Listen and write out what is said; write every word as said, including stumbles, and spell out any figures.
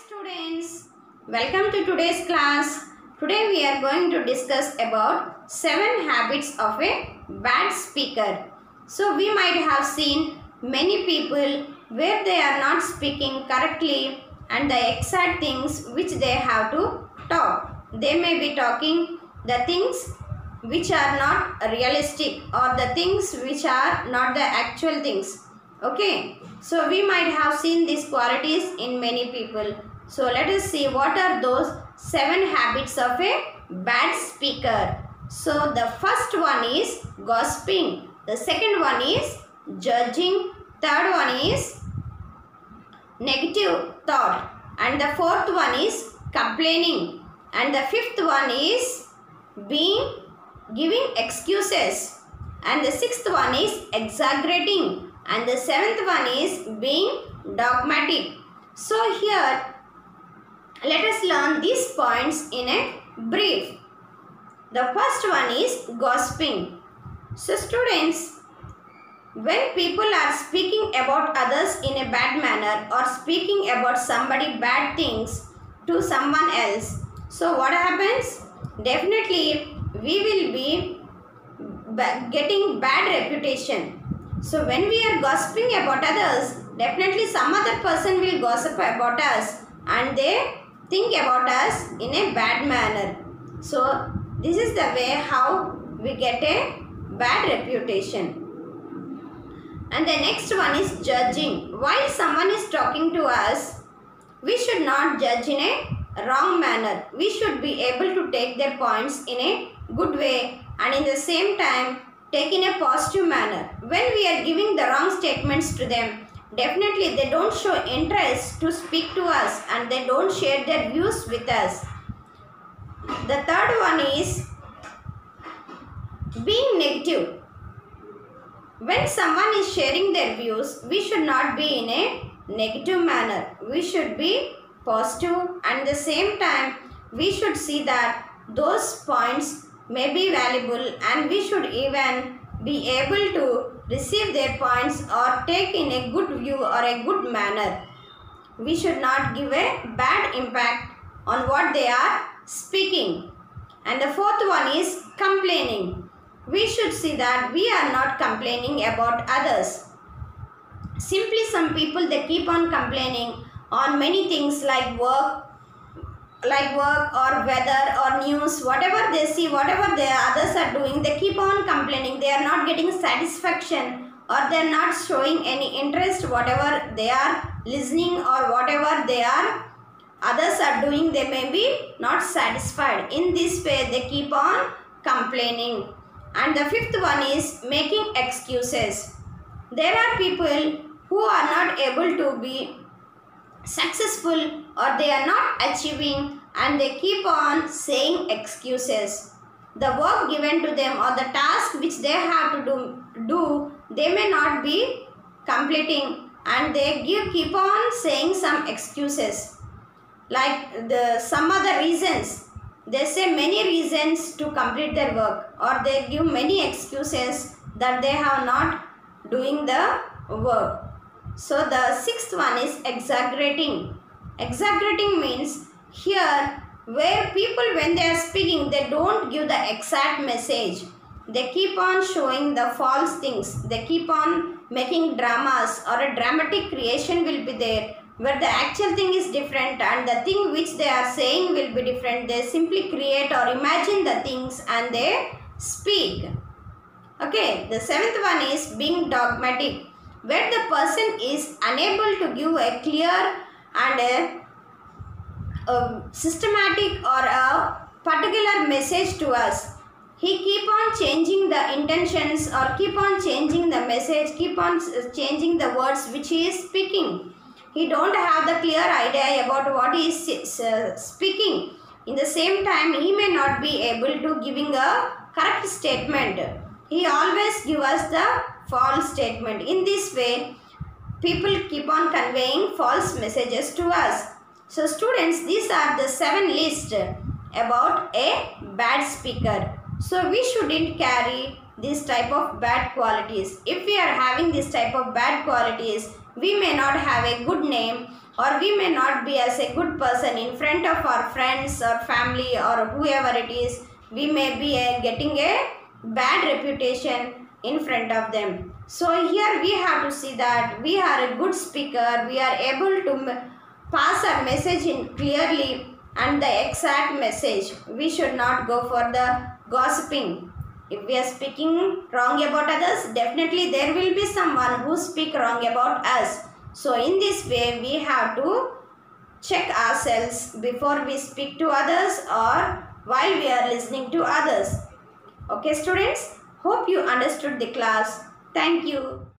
students, welcome to today's class. Today we are going to discuss about seven habits of a bad speaker. So we might have seen many people where they are not speaking correctly and the exact things which they have to talk. They may be talking the things which are not realistic or the things which are not the actual things. Okay, so we might have seen these qualities in many people. So let us see what are those seven habits of a bad speaker. So the first one is gossiping. The second one is judging. Third one is negative thought. And the fourth one is complaining. And the fifth one is being giving excuses. And the sixth one is exaggerating. And the seventh one is being dogmatic. So here let us learn these points in a brief. The first one is gossiping. So students, when people are speaking about others in a bad manner or speaking about somebody bad things to someone else, so what happens? Definitely we will be getting bad reputation. So when we are gossiping about others, definitely some other person will gossip about us and they think about us in a bad manner. So this is the way how we get a bad reputation. And the next one is judging. While someone is talking to us, we should not judge in a wrong manner. We should be able to take their points in a good way and in the same time take in a positive manner. When we are giving the wrong statements to them, definitely they don't show interest to speak to us and they don't share their views with us. The third one is being negative. When someone is sharing their views, we should not be in a negative manner. We should be positive and at the same time we should see that those points may be valuable and we should even be able to receive their points or take in a good view or a good manner. We should not give a bad impact on what they are speaking. And the fourth one is complaining. We should see that we are not complaining about others. Simply some people, they keep on complaining on many things like work, like work or weather or news, whatever they see, whatever the others are doing, they keep on complaining. They are not getting satisfaction or they are not showing any interest whatever they are listening or whatever they are others are doing, they may be not satisfied. In this way they keep on complaining. And the fifth one is making excuses. There are people who are not able to be successful or they are not achieving and they keep on saying excuses. The work given to them or the task which they have to do, do they may not be completing and they give, keep on saying some excuses. Like the some other reasons. They say many reasons to complete their work or they give many excuses that they have not doing the work. So the sixth one is exaggerating. Exaggerating means here where people when they are speaking they don't give the exact message. They keep on showing the false things. They keep on making dramas or a dramatic creation will be there where the actual thing is different and the thing which they are saying will be different. They simply create or imagine the things and they speak. Okay, the seventh one is being dogmatic, where the person is unable to give a clear and a, a systematic or a particular message to us. He keep on changing the intentions or keep on changing the message, keep on changing the words which he is speaking. He don't have the clear idea about what he is uh, speaking. In the same time, he may not be able to giving a correct statement. He always give us the false statement. In this way, people keep on conveying false messages to us. So students, these are the seven lists about a bad speaker. So we shouldn't carry this type of bad qualities. If we are having this type of bad qualities, we may not have a good name, or we may not be as a good person in front of our friends or family or whoever it is. We may be a, getting a bad reputation in front of them. So here we have to see that we are a good speaker. We are able to pass our message in clearly and the exact message. We should not go for the gossiping. If we are speaking wrong about others, definitely there will be someone who speak wrong about us. So in this way, we have to check ourselves before we speak to others or while we are listening to others. Okay students, hope you understood the class. Thank you.